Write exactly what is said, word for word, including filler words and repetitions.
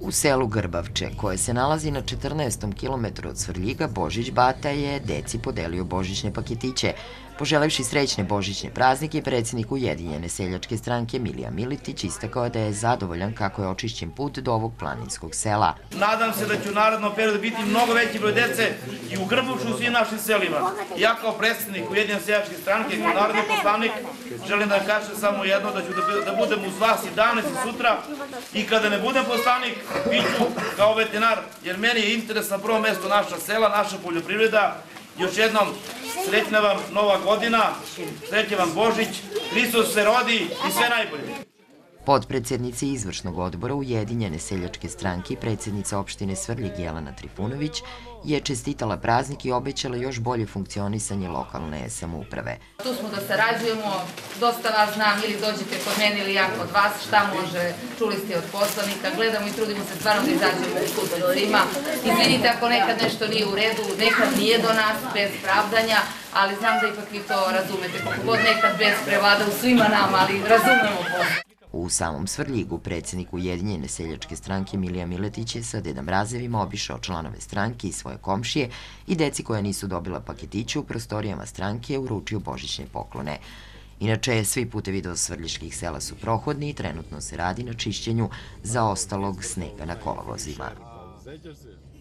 U selu Grbavče, koje se nalazi na četrnaestom kilometru od Svrljiga, Božić Bata je deci podelio božićne paketiće. Poželevši srećne božićne praznike, predsjednik Ujedinjene seljačke stranke Milija Miletić istakao da je zadovoljan kako je očišćen put do ovog planinskog sela. Nadam se da će u narednom periodu biti mnogo veći broj dece i u Grbavču u svim našim selima. Ja kao predsjednik Ujedinjene seljačke stranke, kao narodni poslanik, želim da kažem samo jedno, da ću da budem uz vas i danas i sutra i kada ne budem poslanik, bit ću kao veterinar, jer meni je interes na prvo mesto naša sela, naša poljoprivreda. Još jednom, srećna vam Nova godina, srećan vam Božić, Hristos se rodi i sve najbolje. Potpredsjednica izvršnog odbora Ujedinjene seljačke stranke i predsjednica opštine Svrljig Jelena Trifunović je čestitala praznik i obećala još bolje funkcionisanje lokalne samouprave. Tu smo da sarađujemo, dosta vas znam, ili dođete kod mene ili ja kod vas, šta može, čuli ste od poslanika, gledamo i trudimo se stvarno da izađemo u sud ljudima. Izvinite ako nekad nešto nije u redu, nekad nije do nas, bez pravdanja, ali znam da ipak vi to razumete, koliko god nekad bez prevlada u svima nama, ali razumemo posle. U samom Svrljigu predsjednik Ujedinjene seljačke stranke Milija Miletić je sa Deda Mrazevima obišao članove stranke i svoje komšije i deci koja nisu dobila paketiće u prostorijama stranke uručio božićne poklone. Inače, svi putevi do svrljiških sela su prohodni i trenutno se radi na čišćenju zaostalog snega na kolovozima.